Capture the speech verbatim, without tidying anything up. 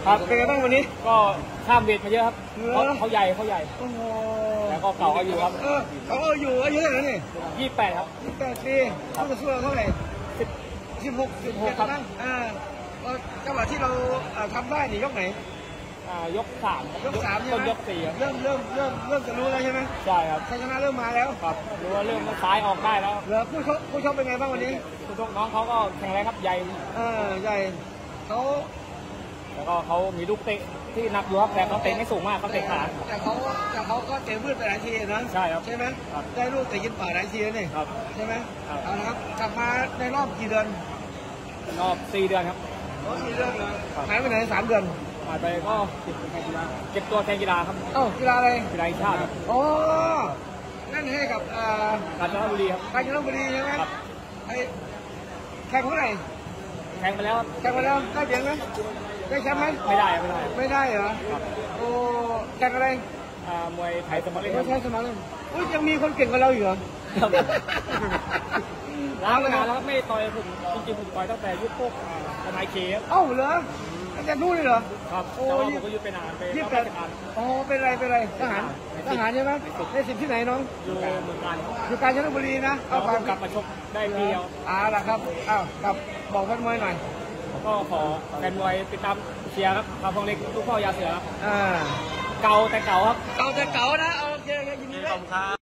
ครับเป็นไงบ้างวันนี้ก็ข้ามเวทมาเยอะครับเขาเขาใหญ่เขาใหญ่แต่ก็เก่าอายุครับเออเขาอายุอายุเท่าไหร่นี่ยี่สิบแปดครับยี่สิบแปดปีเขาจะสู้เราเท่าไหร่สิบสิบหกสิบหกครับอ่าจังหวะที่เราทำได้นี่ยกไหนยกสามยกสามใช่ไหมยกสี่เริ่มเริ่มเริ่มเริ่มจะรู้แล้วใช่ไหมใช่ครับชัยชนะเริ่มมาแล้วครับรู้ว่าเริ่มซ้ายออกได้แล้วเหลือผู้ชกผู้ชกเป็นไงบ้างวันนี้ผู้ชกน้องเขาก็แข็งแรงครับใหญ่เออใหญ่เขาแล้วก็เขามีลูกเตะที่หนักอยู่ครับแต่เขาเตะไม่สูงมากเขาเตะขาแต่เขาแต่เขาก็เตะมืดไปหลายทีนะใช่ครับใช่ไหมได้ลูกเตะยิงป่าหลายทีนี่ใช่ไหมเอาละครับกลับมาในรอบกี่เดือนรอบสี่เดือนครับสี่เดือนหายไปไหนสามเดือนหายไปก็เก็บตัวแข่งกีฬาครับเอ้ากีฬาอะไรกีฬาชาติครับอ๋อนั่นให้กับกาญจนบุรีครับกาญจนบุรีใช่ไหมไอ้แข่งเมื่อไหร่แข่งไปแล้วแข่งไปแล้วได้เปลี่ยนไหมได้แชมป์ไหมไม่ได้ไม่ได้ไม่ได้เหรอโอ้แข่งอะไรมวยไทยสมัครเล่นมวยไทยสมัครเล่นอุ้ยยังมีคนเก่งกว่าเราอยู่เหรอล้างนานแล้วไม่ต่อยผมจริงๆผมต่อยตั้งแต่ยุคพวกทนายเคสเอ้าเหรออาจารย์นู่นเลยเหรอครับโอ้ยผมก็ยุดไปนานไปยี่สิบแปดอ๋อเป็นไรเป็นไรทหารทหารใช่ไหมได้สิบที่ไหนน้องอยู่เมืองการอยู่กาญจนบุรีนะเอาไปกลับมาชกได้เดียวอ่าล่ะครับอ้าวกลับบอกแฟนมวยหน่อยก็ขอแฟนมวยติดตามเชียร์ครับข่าวพงเล็กลูกพ่อยาเสือครับอ่าเก่าแต่เก่าครับเก่าแต่เก่านะโอเคยินดีด้วย